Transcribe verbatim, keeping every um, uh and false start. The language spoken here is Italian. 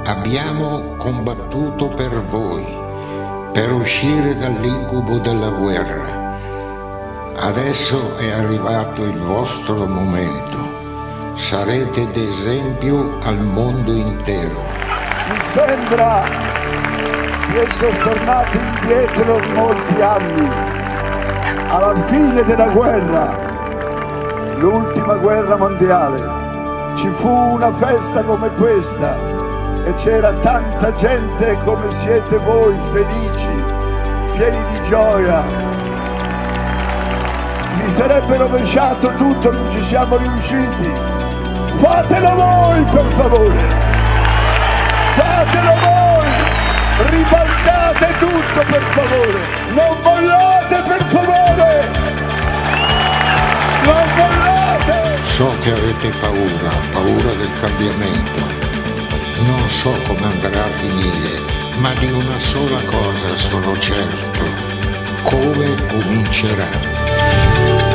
Abbiamo combattuto per voi, per uscire dall'incubo della guerra. Adesso è arrivato il vostro momento. Sarete d'esempio al mondo intero. Mi sembra di essere tornati indietro molti anni, alla fine della guerra, l'ultima guerra mondiale. Ci fu una festa come questa e c'era tanta gente come siete voi, felici, pieni di gioia. Si sarebbe rovesciato tutto, non ci siamo riusciti. Fatelo voi, per favore! Fatelo voi! Ribaltate tutto, per favore! Non mollate, per favore! Non mollate! So che avete paura, paura del cambiamento. Non so come andrà a finire, ma di una sola cosa sono certo: come comincerà.